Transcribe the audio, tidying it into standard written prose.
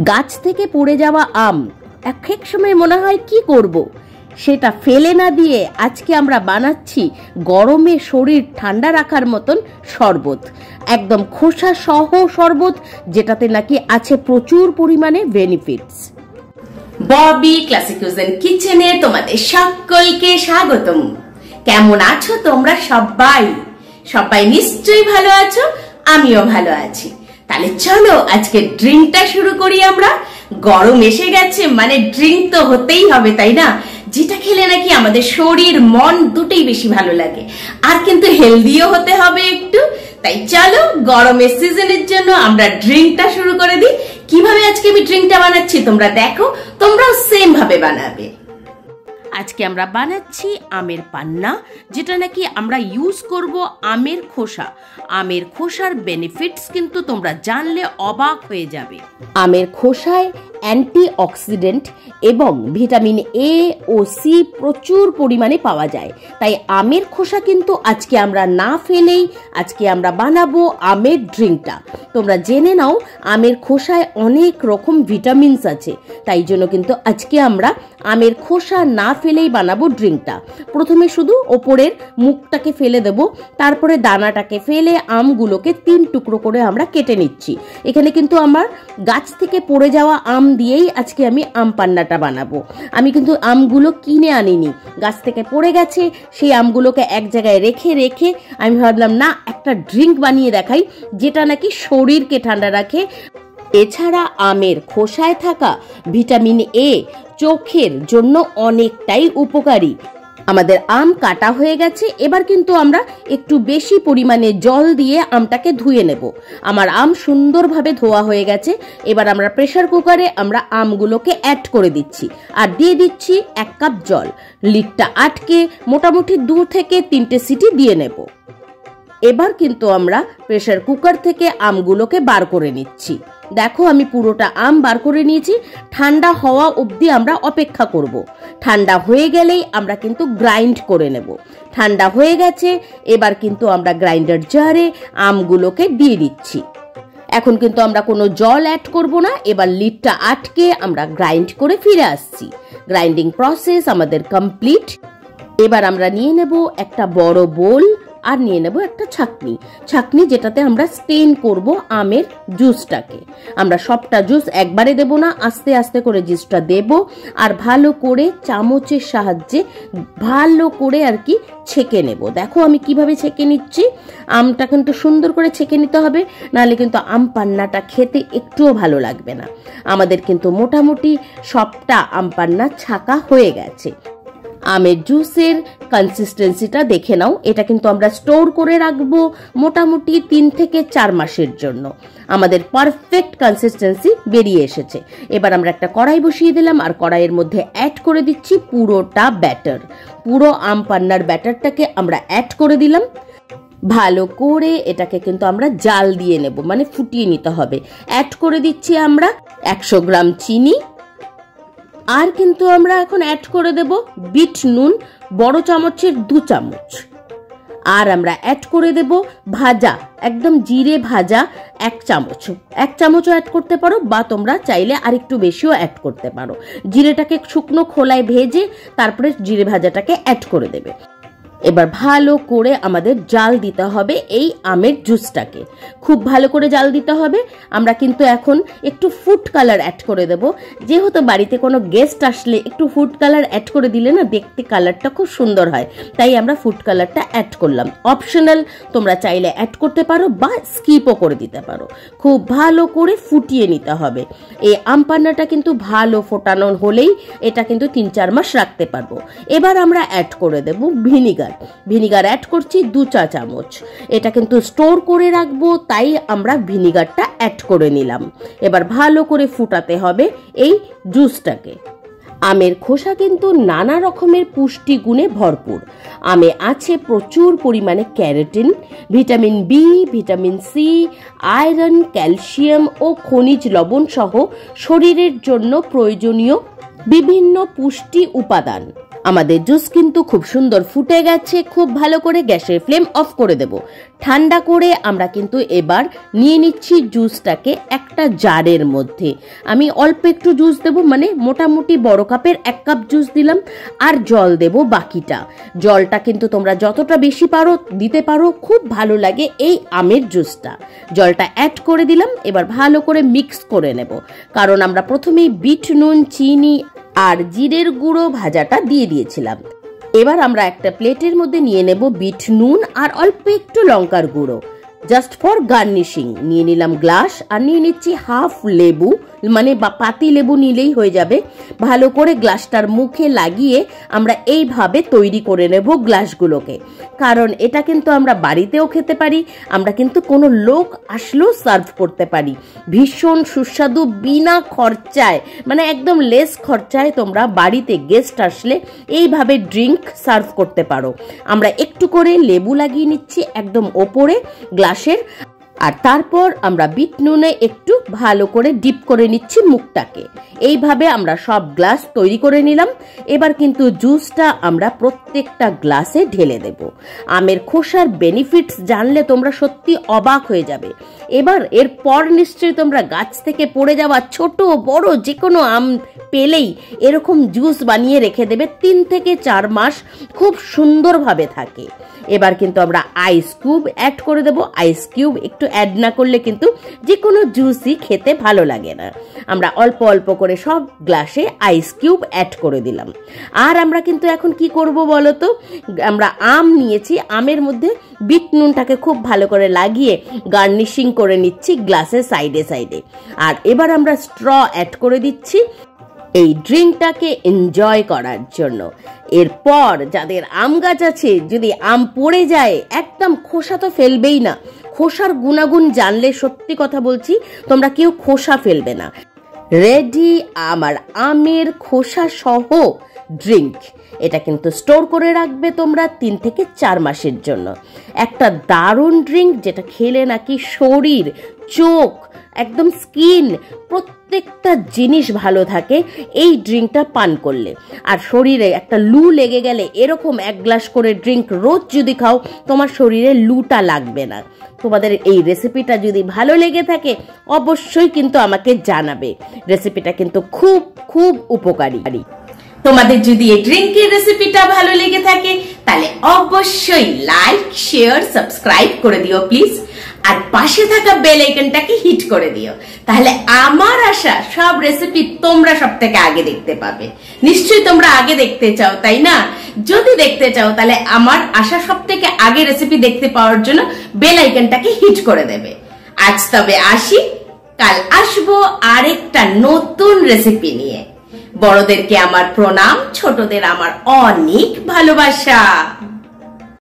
গাছ থেকে পড়ে যাওয়া আম এক সময় মনে হয় কি করব, সেটা ফেলে না দিয়ে আজকে আমরা বানাচ্ছি গরমে শরীর ঠান্ডা রাখার মতন শরবত, একদম খোসা সহ শরবত, যেটাতে নাকি আছে প্রচুর পরিমাণে বেনিফিটস। ববি ক্লাসিক কুজিন কিচেনে তোমাদের সকলকে স্বাগতম। কেমন আছো তোমরা সবাই? সবাই নিশ্চয়ই ভালো আছো, আমিও ভালো আছি। তাহলে চলো আজকে ড্রিঙ্কটা শুরু করি। আমরা গরম এসে গেছে, মানে ড্রিঙ্ক তো হতেই হবে, তাই না? যেটা খেলে নাকি আমাদের শরীর মন দুটোই বেশি ভালো লাগে, আর কিন্তু হেলদিও হতে হবে একটু। তাই চলো গরমের সিজনের জন্য আমরা ড্রিঙ্কটা শুরু করে দিই। কিভাবে আজকে আমি ড্রিঙ্কটা বানাচ্ছি তোমরা দেখো, তোমরাও সেম ভাবে বানাবে। আজকে আমরা বানাচ্ছি আমের পান্না, যেটা নাকি আমরা ইউজ করব আমের খোসা। আমের খোসার বেনিফিটস কিন্তু তোমরা জানলে অবাক হয়ে যাবে। আমের খোসায় অ্যান্টিঅক্সিডেন্ট এবং ভিটামিন এ ও সি প্রচুর পরিমাণে পাওয়া যায়। তাই আমের খোসা কিন্তু আজকে আমরা না ফেলেই আজকে আমরা বানাবো আমের ড্রিঙ্কটা। তোমরা জেনে নাও আমের খোসায় অনেক রকম ভিটামিনস আছে, তাই জন্য কিন্তু আজকে আমরা আমের খোসা না ফেলেই বানাবো ড্রিঙ্কটা। প্রথমে শুধু ওপরের মুখটাকে ফেলে দেব, তারপরে দানাটাকে ফেলে আমগুলোকে 3 টুকরো করে আমরা কেটে নিচ্ছি। এখানে কিন্তু আমার গাছ থেকে পড়ে যাওয়া আম দিয়েই আজকে আমি আম পান্নাটা বানাবো। আমি কিন্তু আমগুলো কিনে আনিনি, গাছ থেকে পড়ে গেছে। সেই আমগুলোকে এক জায়গায় রেখে রেখে আমি ভাবলাম না, একটা ড্রিঙ্ক বানিয়ে দেখাই যেটা নাকি শরীরকে ঠান্ডা রাখে। এছাড়া আমের খোসায় থাকা ভিটামিন এ চোখের জন্য অনেকটাই উপকারী। আমাদের আম কাটা হয়ে গেছে, এবার কিন্তু আমরা একটু বেশি পরিমাণে জল দিয়ে আমটাকে ধুয়ে নেব। আমার আম সুন্দরভাবে ধোয়া হয়ে গেছে। এবার আমরা প্রেসার কুকারে আমরা আমগুলোকে অ্যাড করে দিচ্ছি আর দিয়ে দিচ্ছি 1 কাপ জল। লিডটা আটকে মোটামুটি 2 থেকে 3টে সিটি দিয়ে নেব। এবার কিন্তু আমরা প্রেসার কুকার থেকে আমগুলোকে বার করে নিচ্ছি। দেখো আমি পুরোটা আম বার করে নিয়েছি। ঠান্ডা হওয়া অবধি আমরা অপেক্ষা করব। ঠান্ডা হয়ে গেলেই আমরা কিন্তু গ্রাইন্ড করে নেব। ঠান্ডা হয়ে গেছে, এবার কিন্তু আমরা গ্রাইন্ডার জারে আমগুলোকে দিয়ে দিচ্ছি। এখন কিন্তু আমরা কোনো জল অ্যাড করব না। এবার লিডটা আটকে আমরা গ্রাইন্ড করে ফিরে আসছি। গ্রাইন্ডিং প্রসেস আমাদের কমপ্লিট। এবার আমরা নিয়ে নেব একটা বড় বোল আর নিয়ে নেব একটা ছাঁকনি, যেটাতে আমরা স্টেন করব আমের জুসটাকে। আমরা সবটা জুস একবারে দেব না, আস্তে আস্তে করে জুসটা দেব আর ভালো করে চামচের সাহায্যে ভালো করে আর কি ছেঁকে নেব। দেখো আমি কিভাবে ছেঁকে নিচ্ছি। আমটা কিন্তু সুন্দর করে ছেঁকে নিতে হবে, নাহলে কিন্তু আম পান্নাটা খেতে একটুও ভালো লাগবে না। আমাদের কিন্তু মোটামুটি সবটা আম পান্না ছাঁকা হয়ে গেছে। আমের জুসের কনসিস্টেন্সিটা দেখে নাও। এটা কিন্তু আমরা স্টোর করে রাখবো মোটামুটি 3 থেকে 4 মাসের জন্য। আমাদের পারফেক্ট কনসিস্টেন্সি বেরিয়ে এসেছে। এবার আমরা একটা কড়াই বসিয়ে দিলাম আর কড়াইয়ের মধ্যে অ্যাড করে দিচ্ছি পুরোটা ব্যাটার। পুরো আম পান্নার ব্যাটারটাকে আমরা অ্যাড করে দিলাম। ভালো করে এটাকে কিন্তু আমরা জাল দিয়ে নেব, মানে ফুটিয়ে নিতে হবে। অ্যাড করে দিচ্ছি আমরা 100 গ্রাম চিনি। আর কিন্তু আমরা এখন অ্যাড করে দেব বিট নুন, বড় চামচের 2 চামচ। আর আমরা অ্যাড করে দেব ভাজা, একদম জিরে ভাজা 1 চামচ। 1 চামচও অ্যাড করতে পারো, বা তোমরা চাইলে আরেকটু বেশিও অ্যাড করতে পারো। জিরেটাকে শুকনো খোলায় ভেজে তারপরে জিরে ভাজাটাকে অ্যাড করে দেবে। এবার ভালো করে আমাদের জাল দিতে হবে এই আমের জুসটাকে, খুব ভালো করে জাল দিতে হবে। আমরা কিন্তু এখন একটু ফুড কালার অ্যাড করে দেব। যেহেতু বাড়িতে কোনো গেস্ট আসলে একটু ফুড কালার অ্যাড করে দিলে না দেখতে কালারটা খুব সুন্দর হয়, তাই আমরা ফুড কালারটা অ্যাড করলাম। অপশনাল, তোমরা চাইলে অ্যাড করতে পারো বা স্কিপও করে দিতে পারো। খুব ভালো করে ফুটিয়ে নিতে হবে। এই আম পান্নাটা কিন্তু ভালো ফোটানো হলেই এটা কিন্তু 3-4 মাস রাখতে পারবো। এবার আমরা অ্যাড করে দেব ভিনিগার অ্যাড করছি 2 চা চামচ। এটা কিন্তু স্টোর করে রাখবো, তাই আমরা ভিনিগারটা অ্যাড করে নিলাম। এবার ভালো করে ফুটাতে হবে এই জুসটাকে। আমের খোসা কিন্তু নানা রকমের পুষ্টি গুণে ভরপুর। আমে আছে প্রচুর পরিমাণে carotene, vitamin B, vitamin C, iron, calcium ও খনিজ লবণ সহ শরীরের জন্য প্রয়োজনীয় বিভিন্ন পুষ্টি উপাদান। আমাদের জুস কিন্তু খুব সুন্দর ফুটে গেছে। খুব ভালো করে গ্যাসের ফ্লেম অফ করে দেব। ঠান্ডা করে আমরা কিন্তু এবার নিয়ে নিচ্ছি জুসটাকে একটা জারের মধ্যে। আমি অল্প একটু জুস দেব, মানে মোটামুটি বড় কাপের 1 কাপ জুস দিলাম, আর জল দেব বাকিটা। জলটা কিন্তু তোমরা যতটা বেশি পারো দিতে পারো, খুব ভালো লাগে এই আমের জুসটা। জলটা অ্যাড করে দিলাম, এবার ভালো করে মিক্স করে নেব, কারণ আমরা প্রথমেই বিট নুন, চিনি আর জিরের গুঁড়ো ভাজাটা দিয়ে দিয়েছিলাম। এবার আমরা একটা প্লেটের মধ্যে নিয়ে নেব বিট নুন আর অল্প একটু লঙ্কার গুঁড়ো, জাস্ট ফর গার্নিশিং। নিয়ে নিলাম গ্লাস, আর নিয়ে নিচ্ছি হাফ লেবু, মানে পাতি লেবু নিলেই হয়ে যাবে। ভালো করে গ্লাসটার মুখে লাগিয়ে আমরা এইভাবে তৈরি করে নেব গ্লাসগুলোকে, কারণ এটা কিন্তু আমরা বাড়িতেও খেতে পারি, আমরা কিন্তু কোনো লোক আসলেও সার্ভ করতে পারি। ভীষণ সুস্বাদু, বিনা খরচায়, মানে একদম লেস খরচায় তোমরা বাড়িতে গেস্ট আসলে এইভাবে ড্রিঙ্ক সার্ভ করতে পারো। আমরা একটু করে লেবু লাগিয়ে নিচ্ছি একদম ওপরে গ্লাসের, আর তারপর আমরা বিট নুনে একটু ভালো করে ডিপ করে নিচ্ছি মুখটাকে। এইভাবে আমরা সব গ্লাস তৈরি করে নিলাম। এবার কিন্তু জুসটা আমরা প্রত্যেকটা গ্লাসে ঢেলে দেব। আমের খোসার বেনিফিটস জানলে তোমরা সত্যি অবাক হয়ে যাবে। এবার এরপর নিশ্চয়ই তোমরা গাছ থেকে পড়ে যাওয়া ছোট বড় যে কোনো আম পেলেই এরকম জুস বানিয়ে রেখে দেবে, 3 থেকে 4 মাস খুব সুন্দরভাবে থাকে। এবার কিন্তু আমরা আইস কিউব অ্যাড করে দেব। আইস কিউব একটু অ্যাড না করলে কিন্তু যে কোনো জুসই খেতে ভালো লাগে না। আমরা অল্প অল্প করে সব গ্লাসে আইস কিউব অ্যাড করে দিলাম। আর আমরা কিন্তু এখন কি করব বলো তো, আমরা আম নিয়েছি, আমের মধ্যে বিট নুনটাকে খুব ভালো করে লাগিয়ে গার্নিশিং করে নিচ্ছি গ্লাসের সাইডে সাইডে। আর এবার আমরা স্ট্র অ্যাড করে দিচ্ছি এই ড্রিঙ্কটাকে এনজয় করার জন্য। এরপর যাদের আম গাছ আছে, যদি আম পড়ে যায় একদম খোসা তো ফেলবেই না। খোসার গুণাগুণ জানলে সত্যি কথা বলছি তোমরা কেউ খোসা ফেলবে না। রেডি আমার আমের খোসা সহ ড্রিঙ্ক। এটা কিন্তু স্টোর করে রাখবে তোমরা 3 থেকে 4 মাসের জন্য। একটা দারুণ ড্রিঙ্ক, যেটা খেলে নাকি শরীর, চোখ, একদম স্কিন, প্রত্যেকটা জিনিস ভালো থাকে এই ড্রিঙ্কটা পান করলে। আর শরীরে একটা লু লেগে গেলে এরকম 1 গ্লাস করে ড্রিঙ্ক রোজ যদি খাও, তোমার শরীরে লুটা লাগবে না। তোমাদের এই রেসিপিটা যদি ভালো লেগে থাকে অবশ্যই কিন্তু আমাকে জানাবে। রেসিপিটা কিন্তু খুব খুব উপকারী। তোমাদের যদি এই ড্রিঙ্কের রেসিপিটা ভালো লেগে থাকে তাহলে অবশ্যই লাইক, শেয়ার, সাবস্ক্রাইব করে দিও প্লিজ। আর পাশে থাকা বেল আইকনটাকে হিট করে দিও, তাহলে আমার আসা সব রেসিপি তোমরা সবথেকে আগে দেখতে পাবে। নিশ্চয়ই তোমরা আগে দেখতে চাও, তাই না? যদি দেখতে চাও তাহলে আমার আসা সবথেকে আগে রেসিপি দেখতে পাওয়ার জন্য বেল আইকনটাকে হিট করে দেবে। আজ তবে আসি, কাল আসবো আরেকটা নতুন রেসিপি নিয়ে। বড়দেরকে আমার প্রণাম, ছোটদের আমার অনেক ভালোবাসা।